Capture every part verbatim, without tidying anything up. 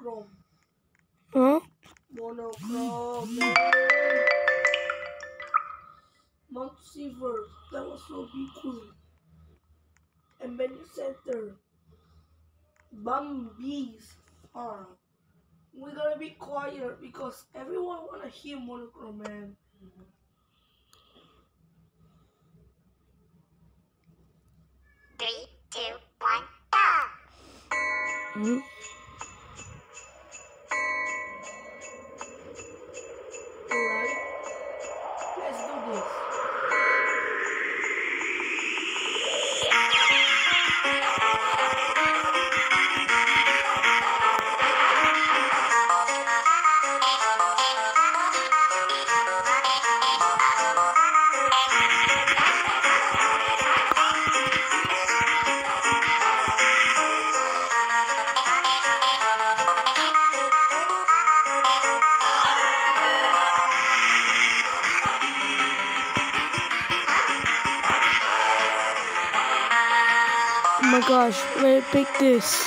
monochrome. Huh? Monochrome. Mount Silver. That was so be cool. And then the center. Bumbees. Alright. We're gonna be quiet because everyone wanna hear monochrome, man. Three, two, one, go! Hmm? Alright. Let's do this. Oh my gosh, wait, pick this.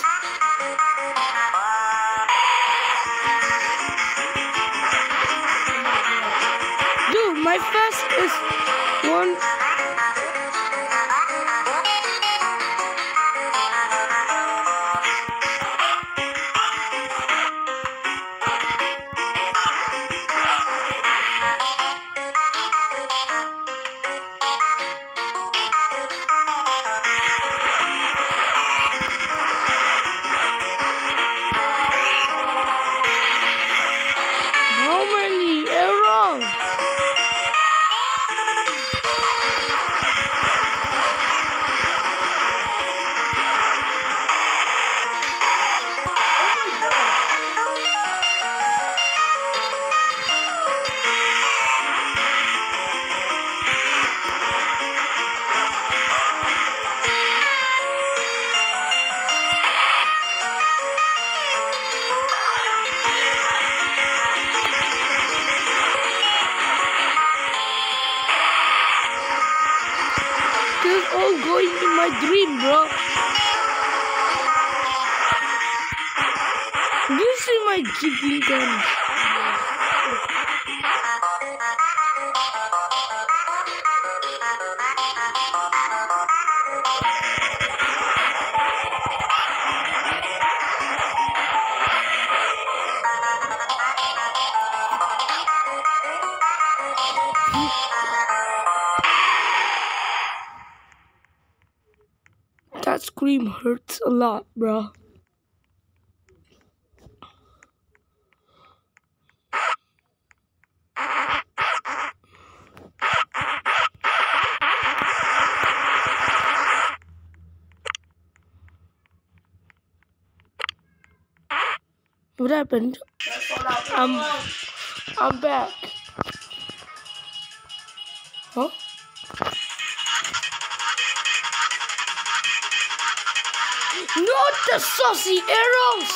Dude, my fast is one. How many arrows? This is all going in my dream, bro. Do you see my jiggly guns? That scream hurts a lot, bro. What happened? I'm, I'm back. Huh? Not the saucy arrows!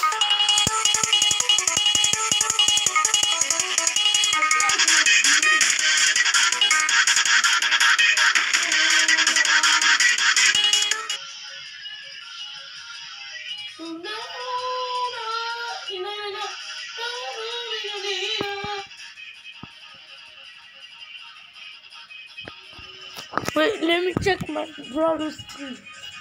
Wait, let me check my brother's screen.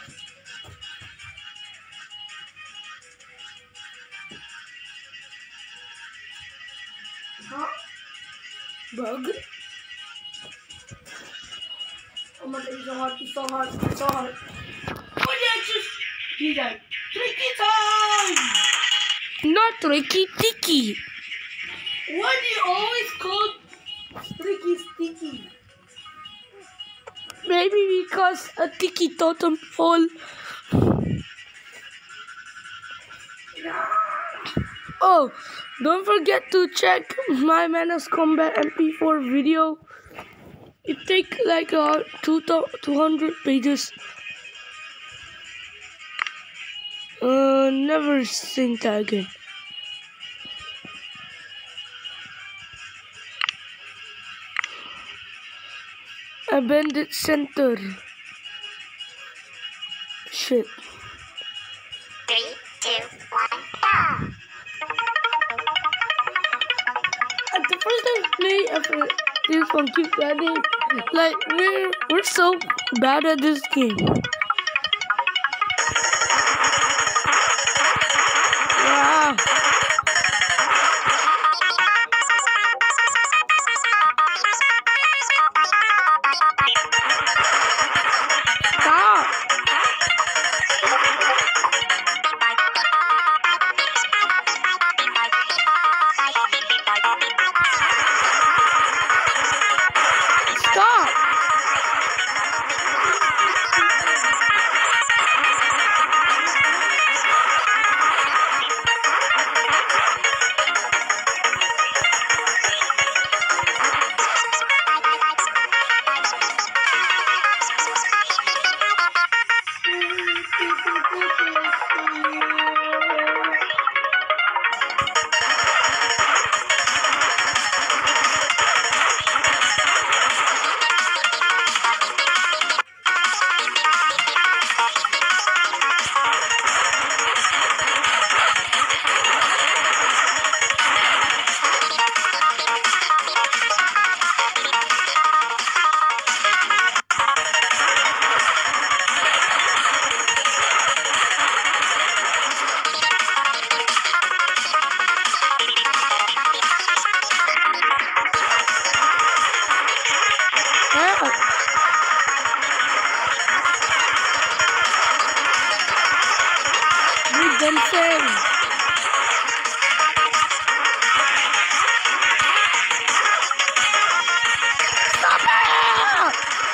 Huh? Bug? Oh my god, it's so hard, it's so hard, it's so hard. Oh yeah, just he died. Tricky time! Not Ricky Tiki. Why do you always call Tricky Sticky? Maybe because a Tiki totem pole. Oh, don't forget to check my Menace Combat M P four video. It takes like uh, two hundred pages. Uh, never think that again. Abandoned center. Shit. Three, two, one, go! if this one keeps running. Like we're we're so bad at this game. Wow. Stop. Stop. Help. We've been saved. Stop it!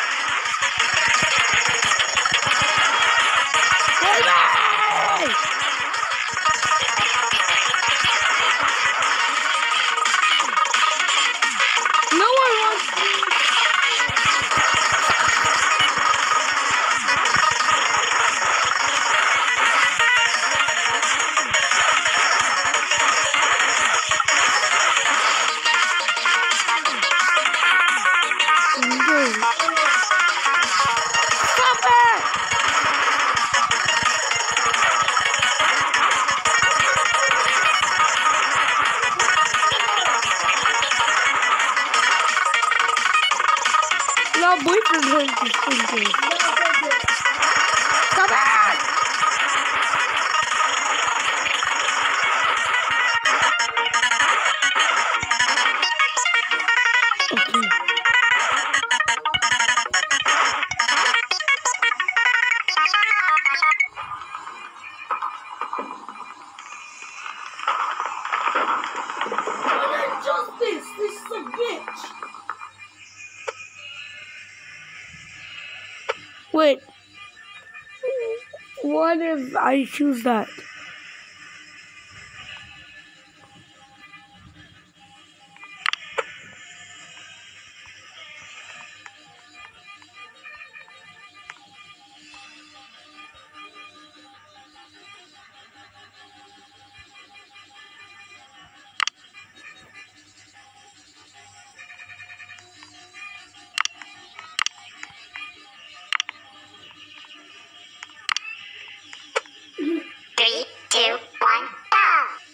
Hurry! No one wants to. Stop it! Now boyfriend has this thing. Stop it! Okay. Just this. This is a bitch. Wait. What if I choose that? Three, two, one, go!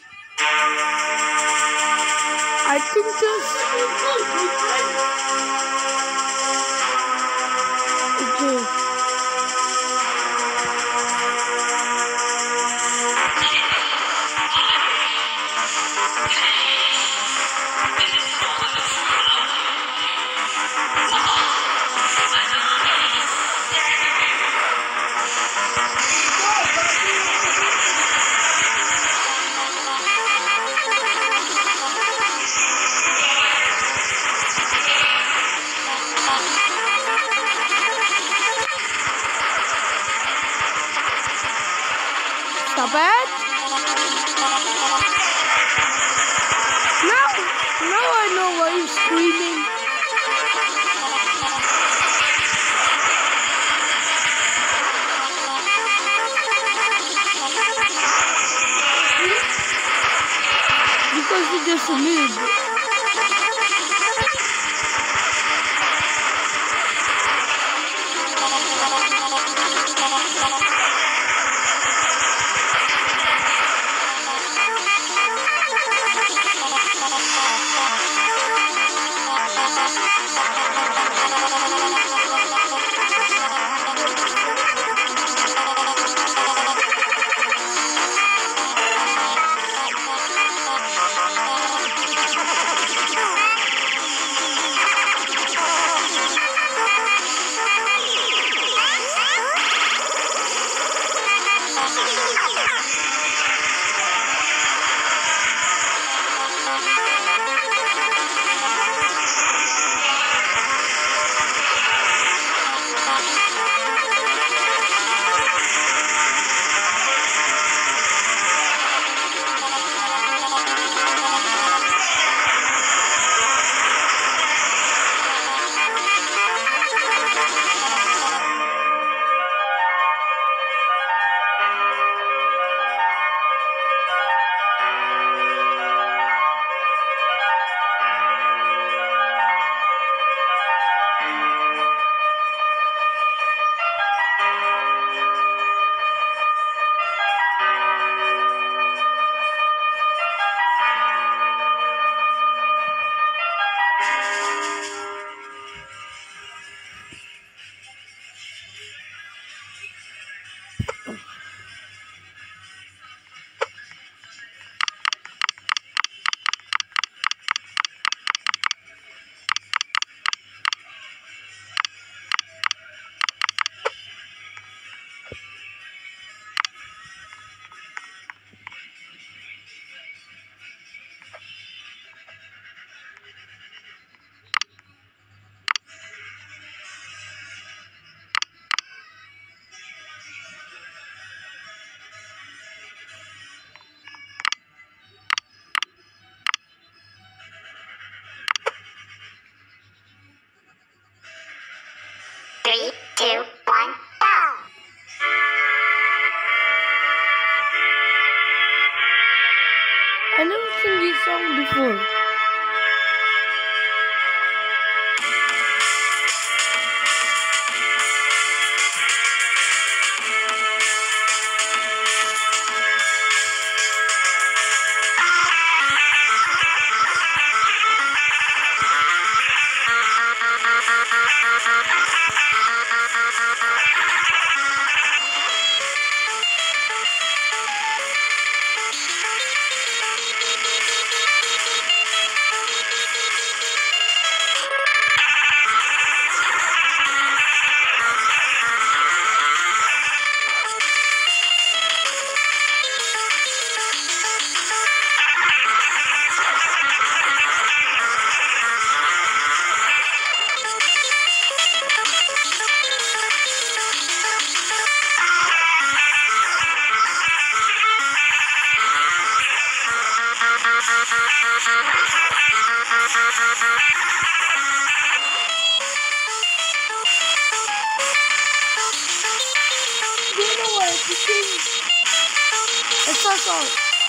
I think this. Okay. Stop it! Now, now I know why you're screaming. Because you just moved. I never seen this song before. You know what? It's a song.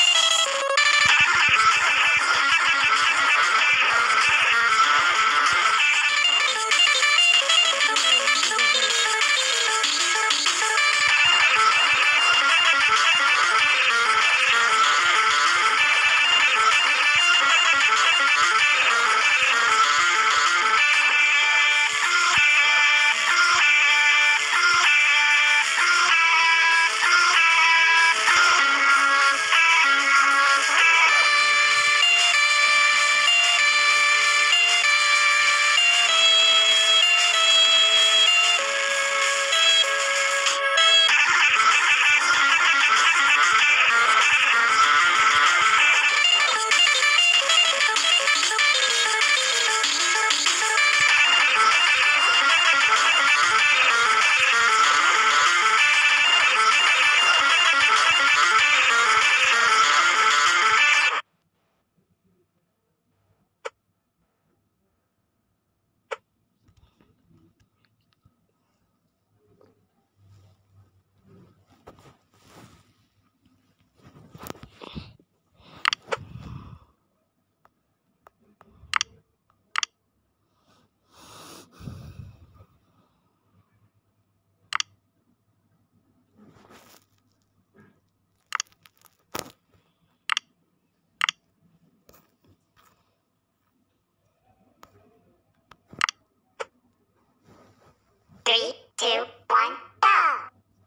Three, two, one, go!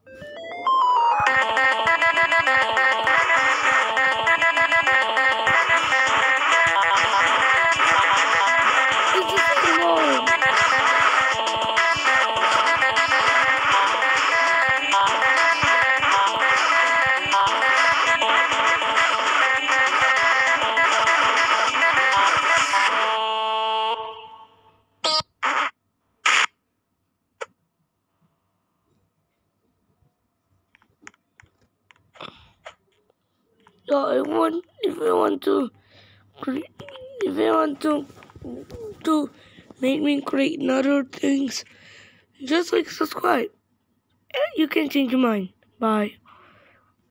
It's just slow. So I want, if I want to, cre- if I want to, to make me create other things, just like subscribe. You can change your mind. Bye.